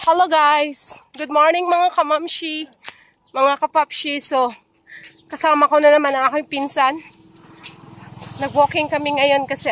Hello guys! Good morning mga kamamshi, mga kapapshi. So, kasama ko na naman ang aking pinsan. Nag-walking kami ngayon kasi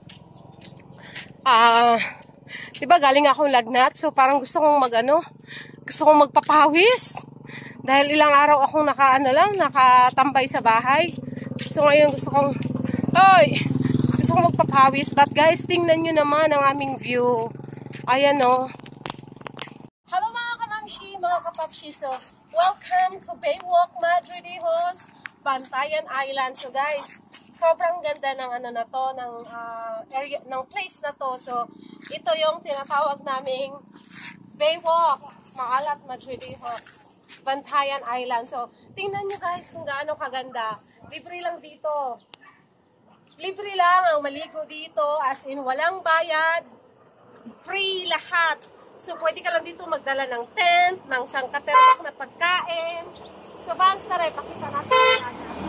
diba galing akong lagnat. So, parang gusto kong magpapawis. Dahil ilang araw akong nakatambay sa bahay. So, ngayon gusto kong magpapawis. But guys, tingnan nyo naman ang aming view. Ayan o. Hello mga kamamshi, mga kapapshi. So, welcome to Baywalk Madridejos, Bantayan Island. So guys, sobrang ganda ng area, ng place na to. So, ito yung tinatawag naming Baywalk Madridejos, Bantayan Island. So, tingnan nyo guys kung gaano kaganda. Libre lang dito. Libre lang ang maligo dito, as in walang bayad. Free lahat. So, pwede ka lang dito magdala ng tent, ng sangkaterbak na pagkain. So, Vans, tara, pakita natin.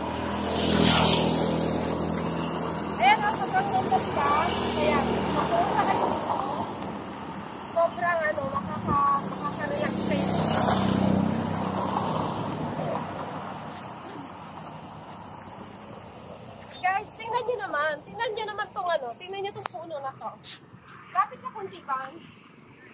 Ayan, sobrang ganda siya. Kaya, mapunta ka dito. Sobrang, makaka-relax kayo. Guys, tingnan nyo naman. Tingnan nyo naman itong puno na to. Lapit na kunti, Vans.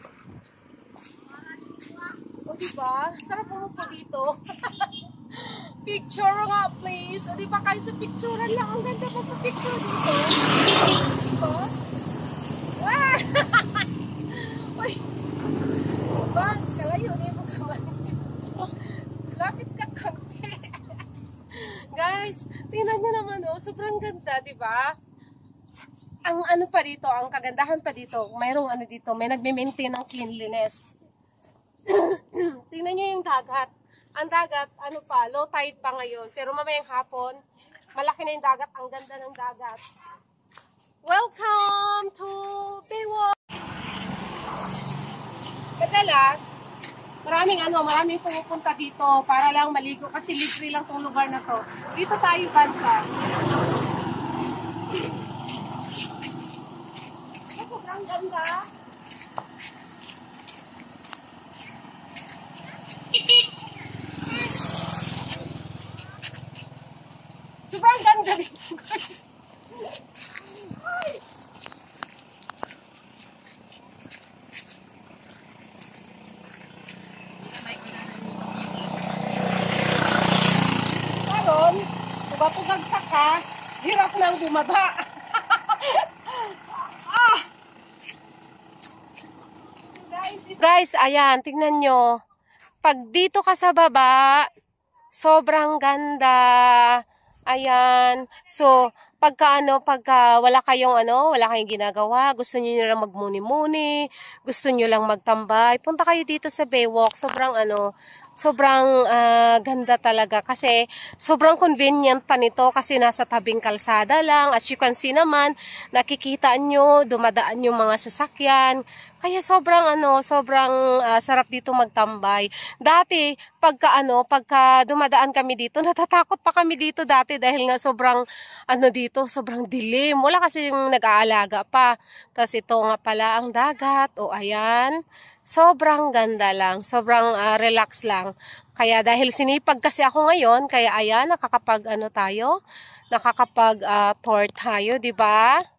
O diba? Sarap pumupo dito. Picture nga, please. O diba, kahit sa picturean lang, ang ganda pa picture dito. Diba? Ah! Uy! Vans, kalayo niyo mo kaman. Lapit ka konti. Guys, tingnan nyo naman, sobrang ganda, diba? Ang ang kagandahan pa dito, mayroong dito, may nagme-maintain ng cleanliness. Tingnan nyo yung dagat. Ang dagat, low tide pa ngayon. Pero mamayang hapon, malaki na yung dagat. Ang ganda ng dagat. Welcome to Baywalk! Kadalas, maraming pumupunta dito para lang maligo kasi libre lang tong lugar na to. Dito tayo, bansa. Sobrang ganda. Sobrang ganda dito, guys. Ay! Karon, pagpagagsak ka, hirap nang bumaba. Guys, ayan, tingnan nyo. Pag dito ka sa baba, sobrang ganda. Ayan. So, pagka wala kayong ginagawa, gusto niyo lang magmuni-muni, gusto niyo lang magtambay, punta kayo dito sa Baywalk. Sobrang ganda talaga kasi sobrang convenient pa nito kasi nasa tabing kalsada lang. As you can see naman, nakikita nyo, dumadaan yung mga sasakyan. Kaya sobrang sarap dito magtambay. Dati, pagka dumadaan kami dito, natatakot pa kami dito dati dahil nga sobrang sobrang dilim. Wala kasi yung nag-aalaga pa. Tapos ito nga pala ang dagat. O ayan. Sobrang ganda lang. Sobrang relax lang. Kaya dahil sinipag kasi ako ngayon, kaya ayan, nakakapag tour tayo, 'di ba?